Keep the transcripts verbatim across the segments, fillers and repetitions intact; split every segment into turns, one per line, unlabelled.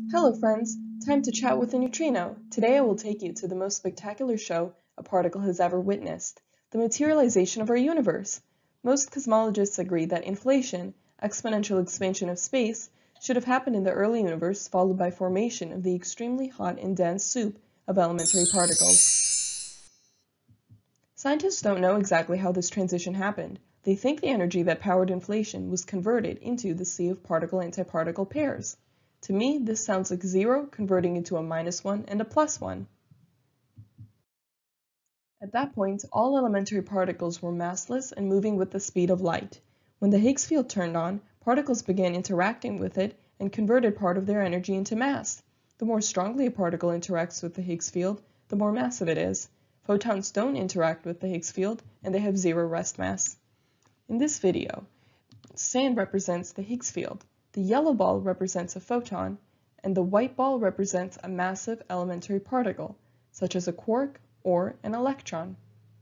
Hello friends, time to chat with a neutrino. Today I will take you to the most spectacular show a particle has ever witnessed, the materialization of our universe. Most cosmologists agree that inflation, exponential expansion of space, should have happened in the early universe followed by formation of the extremely hot and dense soup of elementary particles. Scientists don't know exactly how this transition happened. They think the energy that powered inflation was converted into the sea of particle-antiparticle pairs. To me, this sounds like zero converting into a minus one and a plus one. At that point, all elementary particles were massless and moving with the speed of light. When the Higgs field turned on, particles began interacting with it and converted part of their energy into mass. The more strongly a particle interacts with the Higgs field, the more massive it is. Photons don't interact with the Higgs field, and they have zero rest mass. In this video, sand represents the Higgs field. The yellow ball represents a photon, and the white ball represents a massive elementary particle, such as a quark or an electron.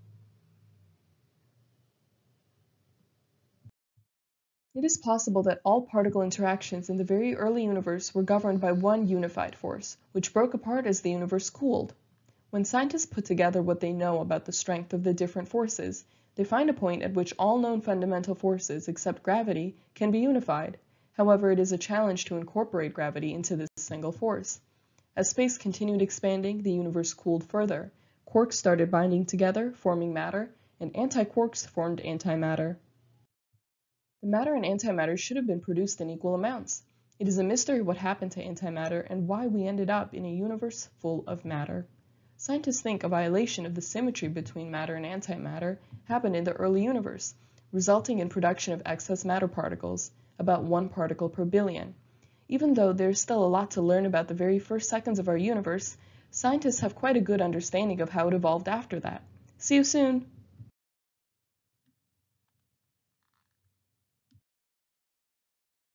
It is possible that all particle interactions in the very early universe were governed by one unified force, which broke apart as the universe cooled. When scientists put together what they know about the strength of the different forces, they find a point at which all known fundamental forces except gravity can be unified. However, it is a challenge to incorporate gravity into this single force. As space continued expanding, the universe cooled further. Quarks started binding together, forming matter, and antiquarks formed antimatter. The matter and antimatter should have been produced in equal amounts. It is a mystery what happened to antimatter and why we ended up in a universe full of matter. Scientists think a violation of the symmetry between matter and antimatter happened in the early universe, resulting in production of excess matter particles, about one particle per billion. Even though there's still a lot to learn about the very first seconds of our universe, scientists have quite a good understanding of how it evolved after that. See you soon!